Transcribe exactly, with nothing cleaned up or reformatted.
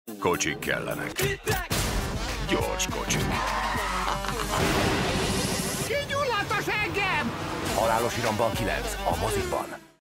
Kocsik kellenek. Gyors kocsik. Kigyulladt a seggem! Halálos iramban kilenc a mozikban.